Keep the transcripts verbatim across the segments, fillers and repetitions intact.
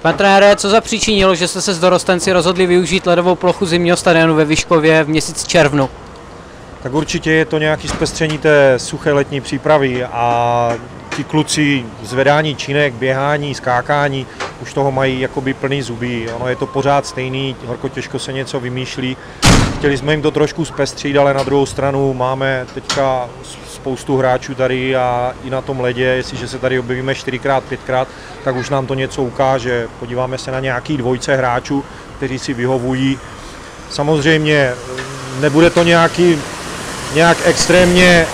Pane trenére, co zapříčinilo, že jste se s dorostenci rozhodli využít ledovou plochu zimního stadionu ve Vyškově v měsíci červnu? Tak určitě je to nějaké zpestření té suché letní přípravy a ti kluci zvedání činek, běhání, skákání, už toho mají jakoby plný zuby. Ono je to pořád stejný, horko těžko se něco vymýšlí. Chtěli jsme jim to trošku zpestřit, ale na druhou stranu máme teďka spoustu hráčů tady a i na tom ledě, jestliže se tady objevíme čtyřikrát, pětkrát, tak už nám to něco ukáže. Podíváme se na nějaký dvojce hráčů, kteří si vyhovují. Samozřejmě nebude to nějaký, nějak extrémně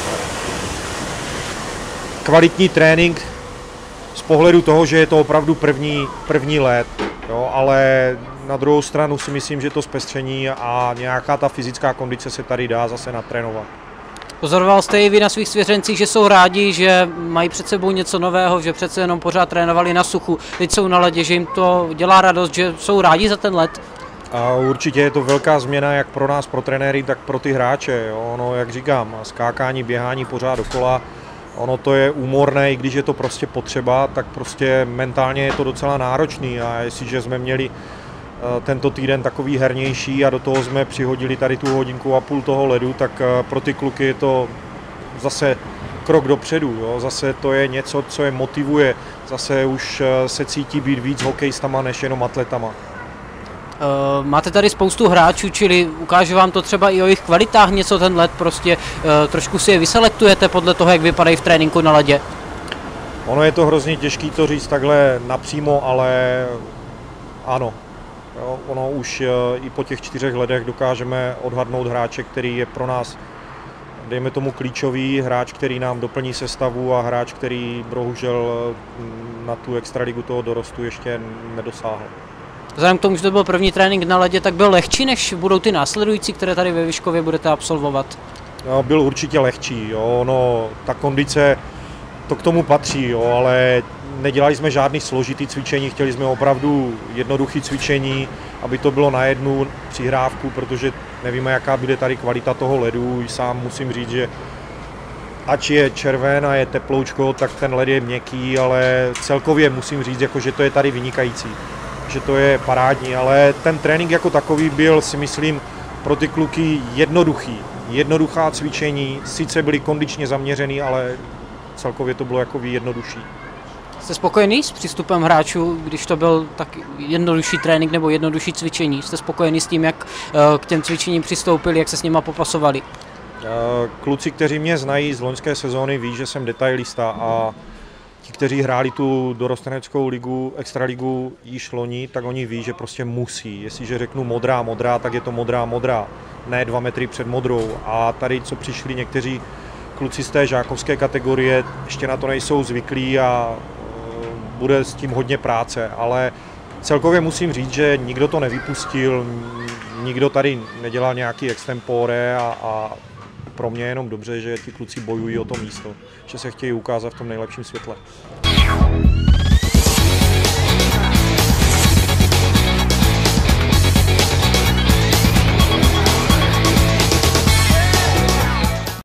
kvalitní trénink z pohledu toho, že je to opravdu první, první let, jo, ale na druhou stranu si myslím, že to zpestření a nějaká ta fyzická kondice se tady dá zase natrénovat. Pozoroval jste i vy na svých svěřencích, že jsou rádi, že mají před sebou něco nového, že přece jenom pořád trénovali na suchu, teď jsou na ledě, že jim to dělá radost, že jsou rádi za ten led? A určitě je to velká změna jak pro nás, pro trenéry, tak pro ty hráče. Jo. Ono, jak říkám, skákání, běhání pořád dokola, ono to je úmorné, i když je to prostě potřeba, tak prostě mentálně je to docela náročný a jestliže jsme měli tento týden takový hernější a do toho jsme přihodili tady tu hodinku a půl toho ledu, tak pro ty kluky je to zase krok dopředu, jo. Zase to je něco, co je motivuje, zase už se cítí být víc hokejistama než jenom atletama. Uh, máte tady spoustu hráčů, čili ukáže vám to třeba i o jejich kvalitách něco ten led, prostě uh, trošku si je vyselektujete podle toho, jak vypadají v tréninku na ledě? Ono je to hrozně těžké to říct takhle napřímo, ale ano. Jo, ono už i po těch čtyřech ledech dokážeme odhadnout hráče, který je pro nás, dejme tomu, klíčový hráč, který nám doplní sestavu a hráč, který bohužel na tu extraligu toho dorostu ještě nedosáhl. Vzhledem k tomu, že to byl první trénink na ledě, tak byl lehčí, než budou ty následující, které tady ve Vyškově budete absolvovat? No, byl určitě lehčí, jo, no, ta kondice, to k tomu patří, jo, ale nedělali jsme žádný složitý cvičení, chtěli jsme opravdu jednoduché cvičení, aby to bylo na jednu přihrávku, protože nevíme, jaká bude tady kvalita toho ledu. Sám musím říct, že ač je červen a je teploučko, tak ten led je měkký, ale celkově musím říct, jako, že to je tady vynikající, že to je parádní, ale ten trénink jako takový byl, si myslím, pro ty kluky jednoduchý. Jednoduchá cvičení, sice byly kondičně zaměřený, ale celkově to bylo jako jednodušší. Jste spokojený s přístupem hráčů, když to byl tak jednodušší trénink nebo jednodušší cvičení? Jste spokojený s tím, jak k těm cvičením přistoupili, jak se s nima popasovali? Kluci, kteří mě znají z loňské sezóny, ví, že jsem detailista a ti, kteří hráli tu dorosteneckou ligu, extraligu již loni, tak oni ví, že prostě musí. Jestliže řeknu modrá, modrá, tak je to modrá, modrá, ne dva metry před modrou. A tady, co přišli někteří kluci z té žákovské kategorie, ještě na to nejsou zvyklí a bude s tím hodně práce, ale celkově musím říct, že nikdo to nevypustil, nikdo tady nedělal nějaký extempore a, a pro mě je jenom dobře, že ti kluci bojují o to místo, že se chtějí ukázat v tom nejlepším světle.